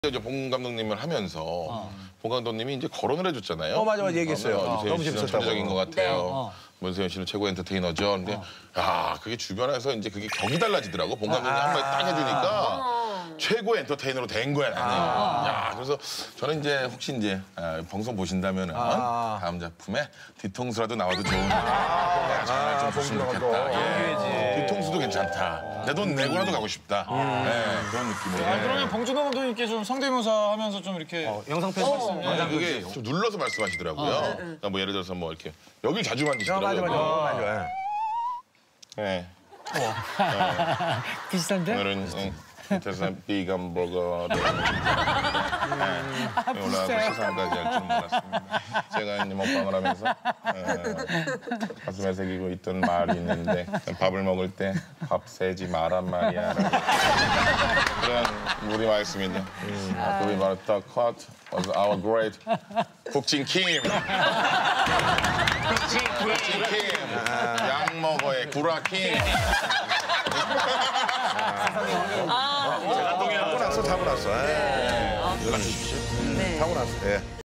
이제 봉 감독님을 하면서 봉 감독님이 이제 거론을 해줬잖아요. 맞아 얘기했어요. 너무 재밌었다고. 전적인 것 같아요. 문세윤 씨는 최고 엔터테이너죠. 근데 야 그게 주변에서 이제 그게 격이 달라지더라고. 봉 감독님이 한마디 딱 해주니까 최고 엔터테이너로 된 거야 나는. 야 그래서 저는 이제 혹시 이제 방송 보신다면은 다음 작품에 뒤통수라도 나와도 좋으니까 잘 좀 줬으면 좋겠다. 뒤통수도 괜찮다. 내 돈 내고라도 가고 싶다. 그런 느낌으로. 그러면 봉준호 감독님께 좀 성대모사 하면서 좀 이렇게 영상 편집. 그게 좀 눌러서 말씀하시더라고요. 그러니까 뭐 예를 들어서 뭐 이렇게 여길 자주 만지시더라고요. 맞아. 네. 비슷한데? 오늘은 밑에서 비건 버거를 올라가서 시상까지 할 줄 몰랐습니다. 제가 이제 먹방을 하면서 가슴에 새기고 있던 말이 있는데 밥을 먹을 때 밥 세지 마란 말이야. 그런 우리 말씀인데 그게 바로 The cut was our great 국진 킴. 국진 킴. 양 먹어의 구라 킴. 타고 났어. 타고 났어. 타고 났어.